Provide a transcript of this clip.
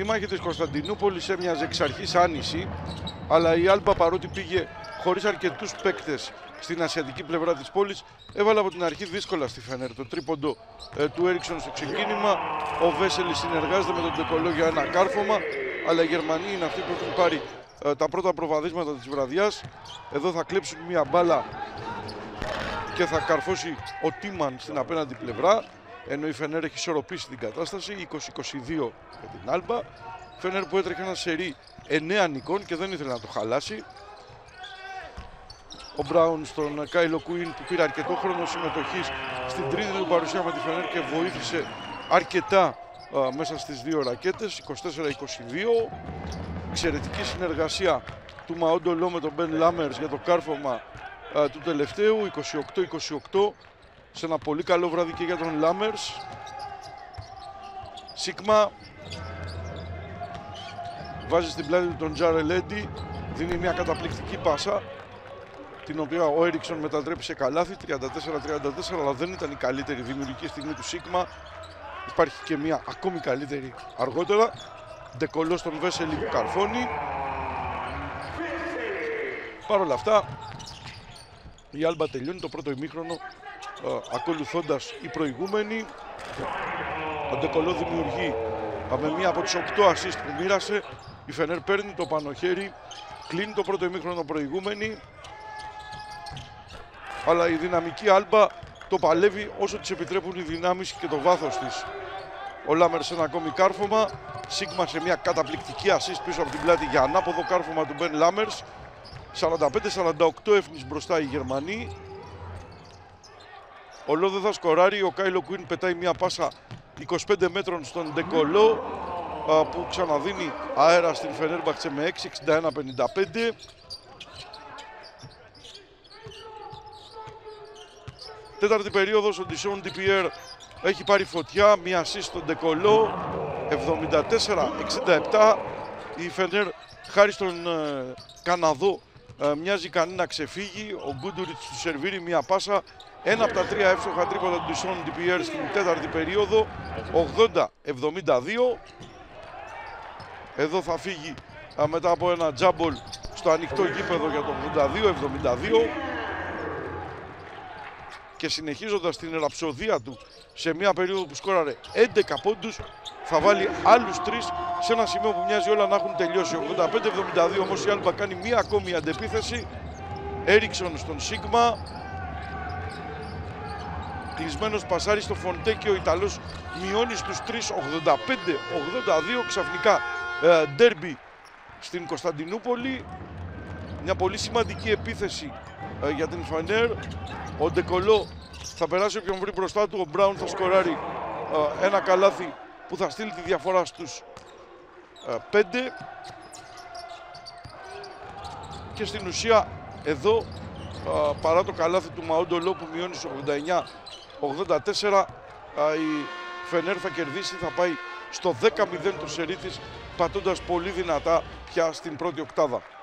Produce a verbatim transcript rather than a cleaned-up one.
Η μάχη της Κωνσταντινούπολης έμοιαζε εξ αρχής άνηση, αλλά η Άλμπα, παρότι πήγε χωρίς αρκετούς παίκτες στην ασιατική πλευρά της πόλης, έβαλε από την αρχή δύσκολα στη Φενέρ. Το τρίποντο ε, του Έριξον στο ξεκίνημα, ο Βέσελη συνεργάζεται με τον Ντεκολό για ένα κάρφωμα, αλλά οι Γερμανοί είναι αυτοί που έχουν πάρει ε, τα πρώτα προβαδίσματα της βραδιάς. Εδώ θα κλέψουν μία μπάλα και θα καρφώσει ο Τίμαν στην απέναντι πλευρά, ενώ η Φενέρ έχει ισορροπήσει την κατάσταση, είκοσι είκοσι δύο για την Άλμπα. Φενέρ που έτρεχε ένα σερί εννέα νικών και δεν ήθελε να το χαλάσει. Ο Μπράουν στον Κάιλο Κουίν που πήρε αρκετό χρόνο συμμετοχής στην τρίτη του παρουσία με τη Φενέρ και βοήθησε αρκετά α, μέσα στις δύο ρακέτες, είκοσι τέσσερα είκοσι δύο. Εξαιρετική συνεργασία του Μαόντολο με τον Μπεν Λάμερς για το κάρφωμα α, του τελευταίου, είκοσι οκτώ είκοσι οκτώ, σε ένα πολύ καλό βράδυ και για τον Λάμερς. Σίγμα βάζει στην πλάτη του τον Τζάρελ Έντι, δίνει μια καταπληκτική πάσα, την οποία ο Έριξον μετατρέπει σε καλάθι, τριάντα τέσσερα τριάντα τέσσερα, αλλά δεν ήταν η καλύτερη δημιουργική στιγμή του Σίγμα. Υπάρχει και μια ακόμη καλύτερη αργότερα. Ντεκολό στον Βέσελη που καρφώνει. Παρ' όλα αυτά, η Άλμπα τελειώνει το πρώτο ημίχρονο ε, ακολουθώντας η προηγούμενη. Ο Ντεκολό δημιουργεί ε, με μία από τις οκτώ ασίστ που μοίρασε. Η Φενέρ παίρνει το πάνω χέρι, κλείνει το πρώτο ημίχρονο προηγούμενη. Αλλά η δυναμική Άλμπα το παλεύει όσο της επιτρέπουν οι δυνάμεις και το βάθος της. Ο Λάμερ σε ένα ακόμη κάρφωμα. Σίγμα σε μια καταπληκτική ασίστ πίσω από την πλάτη για ανάποδο κάρφωμα του Μπεν Λάμερς. σαράντα πέντε σαράντα οκτώ έφνης μπροστά οι Γερμανοί. Ο Λό δεν θα σκοράρει. Ο Κάιλο Κουίν πετάει μια πάσα είκοσι πέντε μέτρων στον Ντεκολό, που ξαναδίνει αέρα στην Φενέρμπαχτσε με έξι εξήντα ένα πενήντα πέντε. Τέταρτη περίοδος, ο Ντισόν Ντιπιέρ έχει πάρει φωτιά, μία ασίστ στον Ντεκολό, εβδομήντα τέσσερα εξήντα επτά. Η Φενέρ, χάρη στον ε, Καναδό, ε, μοιάζει ικανή να ξεφύγει. Ο Γκούντουριτς του σερβίρει μία πάσα. Ένα από τα τρία εύστοχα τρίποτα του Ντισόν Ντιπιέρ στην τέταρτη περίοδο, ογδόντα εβδομήντα δύο. Εδώ θα φύγει ε, μετά από ένα τζάμπολ στο ανοιχτό γήπεδο για το ογδόντα δύο εβδομήντα δύο. Και συνεχίζοντας την ραψοδία του σε μια περίοδο που σκόραρε έντεκα πόντους, θα βάλει άλλους τρεις σε ένα σημείο που μοιάζει όλα να έχουν τελειώσει. ογδόντα πέντε εβδομήντα δύο όμως η Άλμπα κάνει μια ακόμη αντεπίθεση. Έριξον στον Σίγμα. Κλεισμένος πασάρι στο Φοντέ και ο Ιταλός μειώνει στους τρεις, ογδόντα πέντε ογδόντα δύο. Ξαφνικά ε, ντέρμπι στην Κωνσταντινούπολη. Μια πολύ σημαντική επίθεση ε, για την Φενέρ. Ο Ντεκολό θα περάσει όποιον βρει μπροστά του. Ο Μπράουν θα σκοράρει ε, ένα καλάθι που θα στείλει τη διαφορά στους ε, πέντε. Και στην ουσία εδώ, ε, παρά το καλάθι του Μαόντολο που μειώνει στους ογδόντα εννέα ογδόντα τέσσερα, ε, η Φενέρ θα κερδίσει, θα πάει στο δέκα μηδέν το σερί της, πατώντας πολύ δυνατά πια στην πρώτη οκτάδα.